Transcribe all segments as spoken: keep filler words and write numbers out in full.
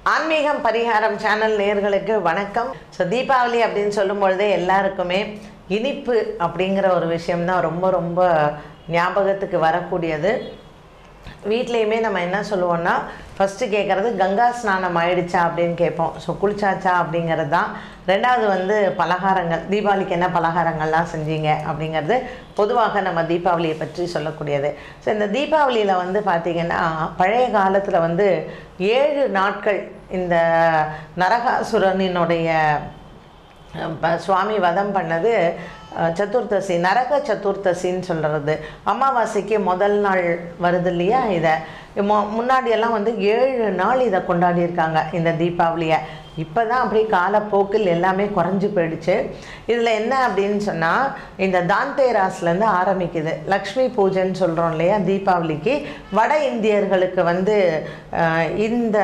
ஆன்மீகம் பரிகாரம் சேனல் நேயர்களுக்கு வணக்கம். ஸோ தீபாவளி அப்படின்னு சொல்லும்பொழுதே எல்லாருக்குமே இனிப்பு அப்படிங்கிற ஒரு விஷயம்தான் ரொம்ப ரொம்ப ஞாபகத்துக்கு வரக்கூடியது. வீட்லேயுமே நம்ம என்ன சொல்லுவோம்னா, ஃபஸ்ட்டு கேட்குறது கங்கா ஸ்நானம் ஆயிடுச்சா அப்படின்னு கேட்போம். ஸோ குளிச்சாச்சா அப்படிங்கிறது தான். ரெண்டாவது வந்து பலகாரங்கள், தீபாவளிக்கு என்ன பலகாரங்கள்லாம் செஞ்சீங்க அப்படிங்கிறது பொதுவாக நம்ம தீபாவளியை பற்றி சொல்லக்கூடியது. ஸோ இந்த தீபாவளியில் வந்து பார்த்திங்கன்னா, பழைய காலத்தில் வந்து ஏழு நாட்கள் இந்த நரகாசுரனினுடைய சுவாமி வதம் பண்ணது சதுர்த்தசி, நரக சதுர்த்தசின்னு சொல்கிறது. அமாவாசைக்கு முதல் நாள் வருது இல்லையா, இதை மொ முன்னாடியெல்லாம் வந்து ஏழு நாள் இதை கொண்டாடியிருக்காங்க இந்த தீபாவளியை. இப்போ தான் அப்படியே காலப்போக்கில் எல்லாமே குறைஞ்சி போயிடுச்சு. இதில் என்ன அப்படின்னு சொன்னால், இந்த தாந்தேராஸ்லேருந்து ஆரம்பிக்குது. லக்ஷ்மி பூஜைன்னு சொல்கிறோம் இல்லையா தீபாவளிக்கு. வட இந்தியர்களுக்கு வந்து இந்த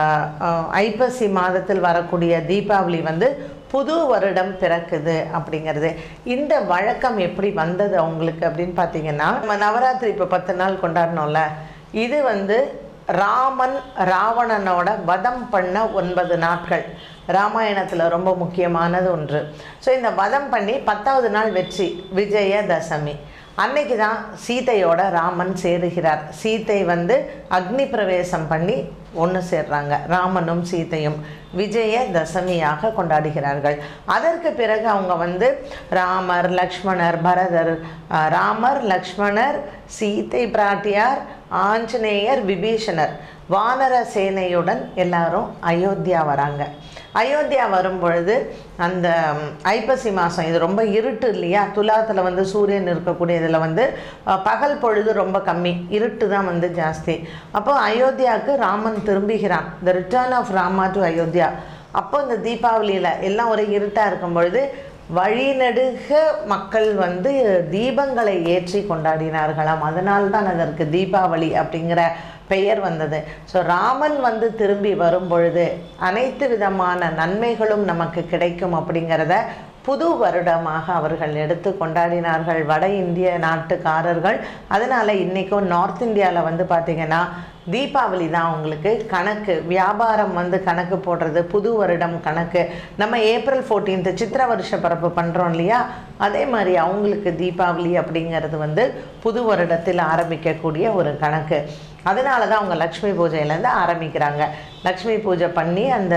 ஐப்பசி மாதத்தில் வரக்கூடிய தீபாவளி வந்து புது வருடம் பிறக்குது அப்படிங்கிறது. இந்த வழக்கம் எப்படி வந்தது அவங்களுக்கு அப்படின்னு பார்த்தீங்கன்னா, நம்ம நவராத்திரி இப்போ பத்து நாள் கொண்டாடணும்ல, இது வந்து ராமன் ராவணனோட வதம் பண்ண ஒன்பது நாட்கள் ராமாயணத்தில் ரொம்ப முக்கியமானது ஒன்று. ஸோ இந்த வதம் பண்ணி பத்தாவது நாள் வெற்றி, விஜயதசமி அன்னைக்கு தான் சீதையோட ராமன் சேருகிறார். சீதை வந்து அக்னி பிரவேசம் பண்ணி ஒன்று சேர்றாங்க, ராமனும் சீதையும் விஜயதசமியாக கொண்டாடுகிறார்கள். அதற்கு பிறகு அவங்க வந்து ராமர், லக்ஷ்மணர், பரதர், ராமர், லக்ஷ்மணர், சீதை பிராட்டியார், ஆஞ்சநேயர், விபீஷணர், வானர சேனையுடன் எல்லாரும் அயோத்தியா வராங்க. அயோத்தியா வரும் பொழுது அந்த ஐப்பசி மாதம், இது ரொம்ப இருட்டு இல்லையா, துலாத்தில் வந்து சூரியன் இருக்கக்கூடிய இதில் வந்து பகல் பொழுது ரொம்ப கம்மி, இருட்டு தான் வந்து ஜாஸ்தி. அப்போ அயோத்தியாவுக்கு ராமன் திரும்புகிறான், the return of Rama to Ayodhya. அப்போ இந்த தீபாவளியில் எல்லாம் ஒரே இருட்டாக இருக்கும் பொழுது வழிநடுக மக்கள் வந்து தீபங்களை ஏற்றி கொண்டாடினார்களாம். அதனால்தான் அதற்கு தீபாவளி அப்படிங்கிற பெயர் வந்தது. ஸோ ராமன் வந்து திரும்பி வரும் பொழுது அனைத்து விதமான நன்மைகளும் நமக்கு கிடைக்கும் அப்படிங்கிறத புது வருடமாக அவர்கள் எடுத்து கொண்டாடினார்கள் வட இந்திய நாட்டுக்காரர்கள். அதனால் இன்றைக்கும் நார்த் இந்தியாவில் வந்து பார்த்திங்கன்னா தீபாவளி தான் அவங்களுக்கு கணக்கு, வியாபாரம் வந்து கணக்கு போடுறது, புது வருடம் கணக்கு. நம்ம ஏப்ரல் ஃபோர்டீன்த்து சித்திர வருஷ பிறப்பு பண்ணுறோம் இல்லையா, அதே மாதிரி அவங்களுக்கு தீபாவளி அப்படிங்கிறது வந்து புது வருடத்தில் ஆரம்பிக்கக்கூடிய ஒரு கணக்கு. அதனால தான் அவங்க லக்ஷ்மி பூஜையிலேருந்து ஆரம்பிக்கிறாங்க. லக்ஷ்மி பூஜை பண்ணி அந்த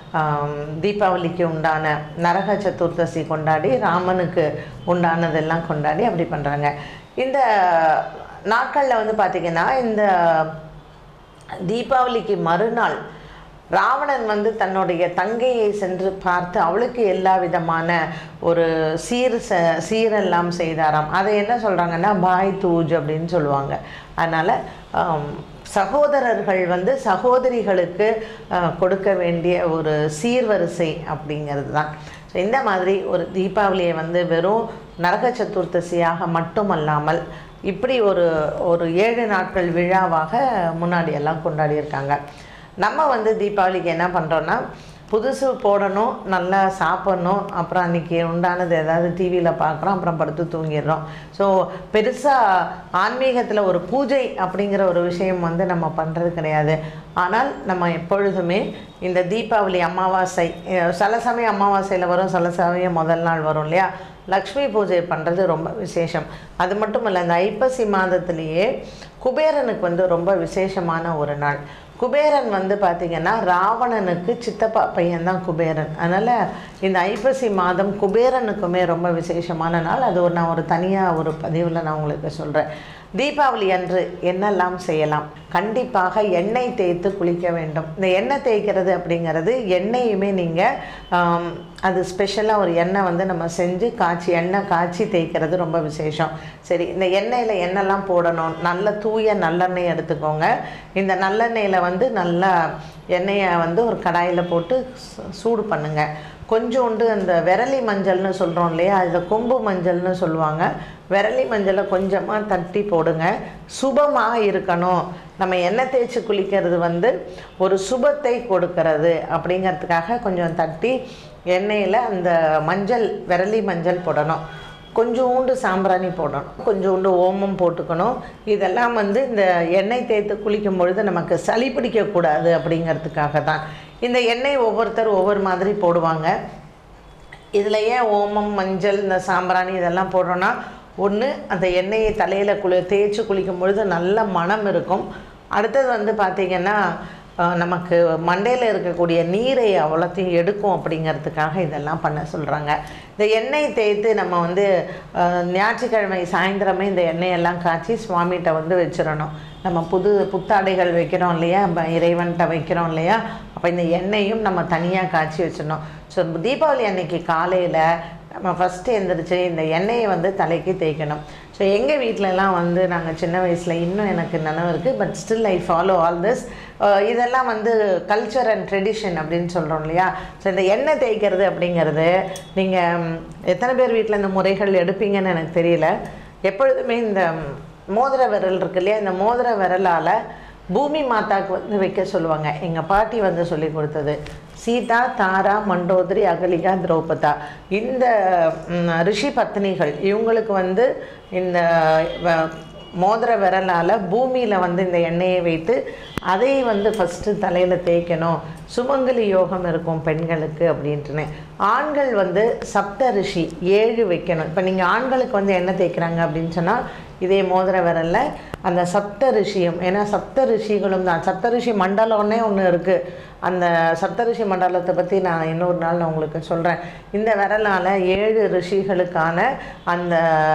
தீபாவளிக்கு உண்டான நரக சதுர்த்தசி கொண்டாடி, ராமனுக்கு உண்டானதெல்லாம் கொண்டாடி அப்படி பண்ணுறாங்க. இந்த நாட்களில் வந்து பார்த்திங்கன்னா, இந்த தீபாவளிக்கு மறுநாள் ராவணன் வந்து தன்னுடைய தங்கையை சென்று பார்த்து அவளுக்கு எல்லா விதமான ஒரு சீர் ச சீரெல்லாம் செய்தாராம். அதை என்ன சொல்கிறாங்கன்னா பாய் தூஜ் அப்படின்னு சொல்லுவாங்க. அதனால் சகோதரர்கள் வந்து சகோதரிகளுக்கு கொடுக்க வேண்டிய ஒரு சீர்வரிசை அப்படிங்கிறது தான். ஸோ இந்த மாதிரி ஒரு தீபாவளியை வந்து வெறும் நரக சதுர்த்தசியாக மட்டுமல்லாமல் இப்படி ஒரு ஒரு ஏழு நாட்கள் விழாவாக முன்னாடி எல்லாம் கொண்டாடியிருக்காங்க. நம்ம வந்து தீபாவளிக்கு என்ன பண்ணுறோன்னா, புதுசு போடணும், நல்லா சாப்பிட்ணும், அப்புறம் அன்றைக்கி உண்டானது ஏதாவது டிவியில் பார்க்குறோம், அப்புறம் படுத்து தூங்கிடுறோம். ஸோ பெருசாக ஆன்மீகத்தில் ஒரு பூஜை அப்படிங்கிற ஒரு விஷயம் வந்து நம்ம பண்ணுறது கிடையாது. ஆனால் நம்ம எப்பொழுதுமே இந்த தீபாவளி அமாவாசை, சில சமயம் அமாவாசையில் வரும், சில சமயம் முதல் நாள் வரும் இல்லையா, லக்ஷ்மி பூஜை பண்ணுறது ரொம்ப விசேஷம். அது மட்டும் இல்லை, இந்த ஐப்பசி மாதத்துலேயே குபேரனுக்கு வந்து ரொம்ப விசேஷமான ஒரு நாள். குபேரன் வந்து பார்த்திங்கன்னா ராவணனுக்கு சித்தப்பா பையன்தான் குபேரன். அதனால் இந்த ஐப்பசி மாதம் குபேரனுக்குமே ரொம்ப விசேஷமான நாள். அது ஒரு நான் ஒரு தனியாக ஒரு பதிவில் நான் உங்களுக்கு சொல்கிறேன். தீபாவளி அன்று என்னெல்லாம் செய்யலாம்? கண்டிப்பாக எண்ணெய் தேய்த்து குளிக்க வேண்டும். இந்த எண்ணெய் தேய்க்கிறது அப்படிங்கிறது, எண்ணெயுமே நீங்கள் அது ஸ்பெஷலாக ஒரு எண்ணெய் வந்து நம்ம செஞ்சு காய்ச்சி எண்ணெய் காய்ச்சி தேய்க்கிறது ரொம்ப விசேஷம். சரி, இந்த எண்ணெயில் என்னெல்லாம் போடணும்? நல்ல தூய நல்லெண்ணெய் எடுத்துக்கோங்க. இந்த நல்லெண்ணெயில் வந்து நல்லா எண்ணெயை வந்து ஒரு கடாயில் போட்டு சூடு பண்ணுங்கள். கொஞ்சோண்டு அந்த விரலி மஞ்சள்னு சொல்கிறோம் இல்லையா, அதில் கொம்பு மஞ்சள்னு சொல்லுவாங்க. விரலி மஞ்சளை கொஞ்சமாக தட்டி போடுங்க. சுபமாக இருக்கணும். நம்ம எண்ணெய் தேய்ச்சி குளிக்கிறது வந்து ஒரு சுபத்தை கொடுக்கறது அப்படிங்கிறதுக்காக கொஞ்சம் தட்டி எண்ணெயில் அந்த மஞ்சள், விரலி மஞ்சள் போடணும். கொஞ்சோண்டு சாம்பிராணி போடணும், கொஞ்சோண்டு ஓமம் போட்டுக்கணும். இதெல்லாம் வந்து இந்த எண்ணெய் தேய்த்து குளிக்கும் பொழுது நமக்கு சளி பிடிக்கக்கூடாது அப்படிங்கிறதுக்காக தான். இந்த எண்ணெய் ஒவ்வொருத்தர் ஒவ்வொரு மாதிரி போடுவாங்க. இதில் ஏன் ஓமம், மஞ்சள், இந்த சாம்பிராணி இதெல்லாம் போடுறோன்னா, ஒன்று அந்த எண்ணெயை தலையில் குளி தேய்ச்சி குளிக்கும் பொழுது நல்ல மனம் இருக்கும். அடுத்தது வந்து பார்த்திங்கன்னா நமக்கு மண்டையில் இருக்கக்கூடிய நீரை அவ்வளோத்தையும் எடுக்கும் அப்படிங்கிறதுக்காக இதெல்லாம் பண்ண சொல்கிறாங்க. இந்த எண்ணெய் தேய்த்து நம்ம வந்து ஞாயிற்றுக்கிழமை சாயந்தரமே இந்த எண்ணெயெல்லாம் காய்ச்சி சுவாமிகிட்ட வந்து வச்சிடணும். நம்ம புது புத்தாடைகள் வைக்கிறோம் இல்லையா, இறைவன்கிட்ட வைக்கிறோம் இல்லையா, அப்போ இந்த எண்ணெயும் நம்ம தனியாக காய்ச்சி வச்சிடணும். ஸோ தீபாவளி அன்னைக்கு காலையில் நம்ம ஃபஸ்ட்டு எழுந்திரிச்சு இந்த எண்ணெயை வந்து தலைக்கு தேய்க்கணும். ஸோ எங்கள் வீட்டிலலாம் வந்து நாங்கள் சின்ன வயசில் இன்னும் எனக்கு நினைவு இருக்குது, but still I follow all this. இதெல்லாம் வந்து கல்ச்சர் அண்ட் ட்ரெடிஷன் அப்படின்னு சொல்கிறோம் இல்லையா. ஸோ இந்த எண்ணெய் தேய்க்கிறது அப்படிங்கிறது நீங்கள் எத்தனை பேர் வீட்டில் இந்த முறைகள் எடுப்பீங்கன்னு எனக்கு தெரியல. எப்பொழுதுமே இந்த மோதிர விரல் இருக்கு இல்லையா, இந்த மோதிர விரலால் பூமி மாதாவுக்கு வந்து வைக்க சொல்லுவாங்க. எங்கள் பாட்டி வந்து சொல்லி கொடுத்தது. சீதா, தாரா, மண்டோதரி, அகலிகா, திரௌபதா, இந்த ரிஷி பத்னிகள் இவங்களுக்கு வந்து இந்த மோதிர விரலால் பூமியில் வந்து இந்த எண்ணெயை வைத்து அதை வந்து ஃபஸ்ட்டு தலையில் தேய்க்கணும். சுமங்கலி யோகம் இருக்கும் பெண்களுக்கு அப்படின்ட்டுன்னு. ஆண்கள் வந்து சப்த ரிஷி ஏழு வைக்கணும். இப்போ நீங்கள் ஆண்களுக்கு வந்து எண்ணெய் தேய்க்கிறாங்க அப்படின்னு சொன்னால் இதே மோதிர விரலில் அந்த சப்த ரிஷியும், ஏன்னா சப்த ரிஷிகளும் தான். சப்த ரிஷி மண்டலம்னே ஒன்று இருக்குது. அந்த சப்தரிஷி மண்டலத்தை பற்றி நான் இன்னொரு நாள் நான் உங்களுக்கு சொல்கிறேன். இந்த விரலால் ஏழு ரிஷிகளுக்கான அந்த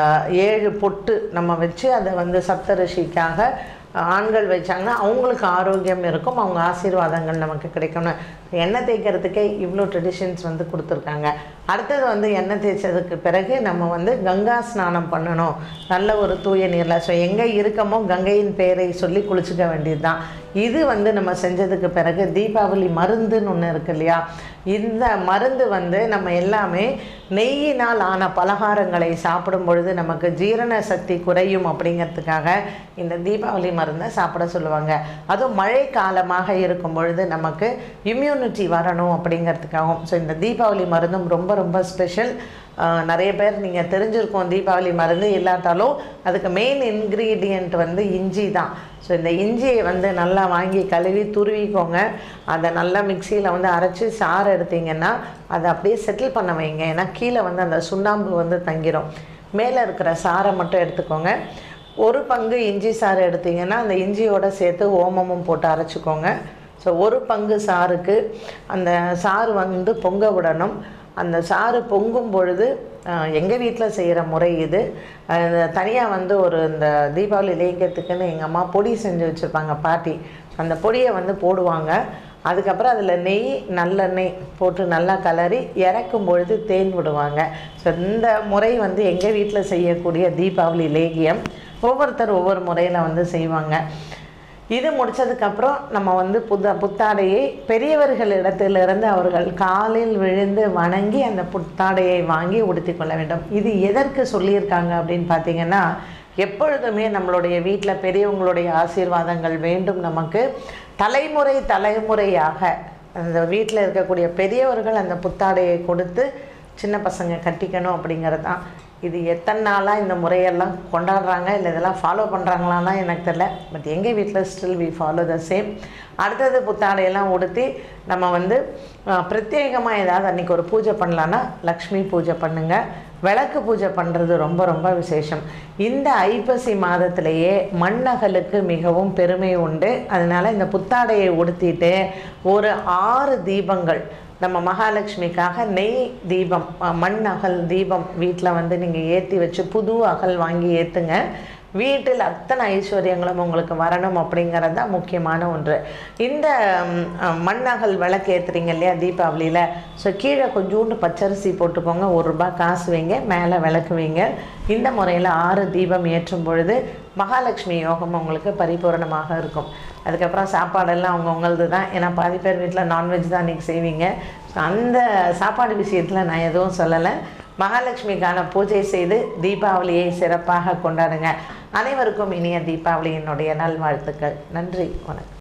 ஏழு பொட்டு நம்ம வச்சு அதை வந்து சப்தரிஷிக்காக ஆண்கள் வச்சாங்கன்னா அவங்களுக்கு ஆரோக்கியம் இருக்கும், அவங்க ஆசீர்வாதங்கள் நமக்கு கிடைக்கும்னு. எண்ணெய் தேய்க்கிறதுக்கே இவ்வளோ ட்ரெடிஷன்ஸ் வந்து கொடுத்துருக்காங்க. அடுத்தது வந்து எண்ணெய் தேய்ச்சதுக்கு பிறகு நம்ம வந்து கங்கா ஸ்நானம் பண்ணணும், நல்ல ஒரு தூய நீரில். ஸோ எங்கே இருக்கமோ கங்கையின் பெயரை சொல்லி குளிச்சுக்க வேண்டியது தான். இது வந்து நம்ம செஞ்சதுக்கு பிறகு தீபாவளி மருந்துன்னு ஒன்று இருக்கு இல்லையா, இந்த மருந்து வந்து நம்ம எல்லாமே நெய்யினால் ஆன பலகாரங்களை சாப்பிடும் பொழுது நமக்கு ஜீரண சக்தி குறையும் அப்படிங்கிறதுக்காக இந்த தீபாவளி மருந்தை சாப்பிட சொல்லுவாங்க. அதுவும் மழை காலமாக இருக்கும் பொழுது நமக்கு இம்யூனிட்டி வரணும் அப்படிங்கிறதுக்காகவும். ஸோ இந்த தீபாவளி மருந்தும் ரொம்ப ரொம்ப ஸ்பெஷல். நிறைய பேர் நீங்கள் தெரிஞ்சிருக்கோம், தீபாவளி மருந்து இல்லாட்டாலும் அதுக்கு மெயின் இன்க்ரீடியண்ட் வந்து இஞ்சி தான். ஸோ இந்த இஞ்சியை வந்து நல்லா வாங்கி கழுவி துருவிக்கோங்க. அதை நல்லா மிக்சியில் வந்து அரைச்சி சாறு எடுத்திங்கன்னா அதை அப்படியே செட்டில் பண்ண வைங்க. ஏன்னா கீழே வந்து அந்த சுண்ணாம்பு வந்து தங்கிடும். மேலே இருக்கிற சாறை மட்டும் எடுத்துக்கோங்க. ஒரு பங்கு இஞ்சி சாறு எடுத்திங்கன்னா அந்த இஞ்சியோடு சேர்த்து ஓமமும் போட்டு அரைச்சிக்கோங்க. ஸோ ஒரு பங்கு சாருக்கு அந்த சாறு வந்து பொங்க விடணும். அந்த சாறு பொங்கும் பொழுது எங்கள் வீட்டில் செய்கிற முறை இது. தனியாக வந்து ஒரு இந்த தீபாவளி லேங்கத்துக்குன்னு எங்கள் அம்மா பொடி செஞ்சு வச்சுருப்பாங்க பாட்டி. அந்த பொடியை வந்து போடுவாங்க. அதுக்கப்புறம் அதில் நெய், நல்லெண்ணெய் போட்டு நல்லா கலரி இறக்கும் பொழுது தேன் விடுவாங்க. ஸோ இந்த முறை வந்து எங்கள் வீட்டில் செய்யக்கூடிய தீபாவளி லேகியம். ஒவ்வொருத்தர் ஒவ்வொரு முறையில் வந்து செய்வாங்க. இது முடித்ததுக்கப்புறம் நம்ம வந்து புத்த புத்தாடையை பெரியவர்கள் இடத்திலிருந்து அவர்கள் காலில் விழுந்து வணங்கி அந்த புத்தாடையை வாங்கி உடுத்தி கொள்ள வேண்டும். இது எதற்கு சொல்லியிருக்காங்க அப்படின்னு பார்த்தீங்கன்னா, எப்பொழுதுமே நம்மளுடைய வீட்டில் பெரியவங்களுடைய ஆசீர்வாதங்கள் வேண்டும் நமக்கு. தலைமுறை தலைமுறையாக அந்த வீட்டில் இருக்கக்கூடிய பெரியவர்கள் அந்த புத்தாடையை கொடுத்து சின்ன பசங்க கட்டிக்கணும் அப்படிங்கிறது தான். இது எத்தனை நாளாக இந்த முறையெல்லாம் கொண்டாடுறாங்க, இல்லை இதெல்லாம் ஃபாலோ பண்ணுறாங்களான்னா எனக்கு தெரியல. பட் எங்கள் வீட்டில் still we follow the same. அடுத்தது புத்தாடையெல்லாம் உடுத்தி நம்ம வந்து பிரத்யேகமாக ஏதாவது அன்றைக்கி ஒரு பூஜை பண்ணலான்னா லக்ஷ்மி பூஜை பண்ணுங்கள். விளக்கு பூஜை பண்ணுறது ரொம்ப ரொம்ப விசேஷம். இந்த ஐப்பசி மாதத்திலேயே மண்ணகலுக்கு மிகவும் பெருமை உண்டு. அதனால் இந்த புத்தாடையை உடுத்திட்டு ஒரு ஆறு தீபங்கள் நம்ம மகாலட்சுமிக்காக நெய் தீபம், மண் அகல் தீபம் வீட்டில் வந்து நீங்கள் ஏற்றி வச்சு புது அகல் வாங்கி ஏற்றுங்க. வீட்டில் அத்தனை ஐஸ்வர்யங்களும் உங்களுக்கு வரணும் அப்படிங்கிறது தான் முக்கியமான ஒன்று. இந்த மண்ணகல் விளக்கு ஏற்றுறீங்க இல்லையா தீபாவளியில், ஸோ கீழே கொஞ்சோண்டு பச்சரிசி போட்டுக்கோங்க, ஒரு ரூபா காசு வைங்க, மேலே விளக்கு வைங்க. இந்த முறையில் ஆறு தீபம் ஏற்றும் பொழுது மகாலட்சுமி யோகம் உங்களுக்கு பரிபூரணமாக இருக்கும். அதுக்கப்புறம் சாப்பாடெல்லாம் அவங்கவுங்களது தான். ஏன்னா பாதி பேர் வீட்டில் நான்வெஜ் தான் இன்றைக்கி செய்வீங்க. ஸோ அந்த சாப்பாடு விஷயத்தில் நான் எதுவும் சொல்லலை. மகாலட்சுமிக்கான பூஜை செய்து தீபாவளியை சிறப்பாக கொண்டாடுங்க. அனைவருக்கும் இனிய தீபாவளியினுடைய நல்வாழ்த்துக்கள். நன்றி, வணக்கம்.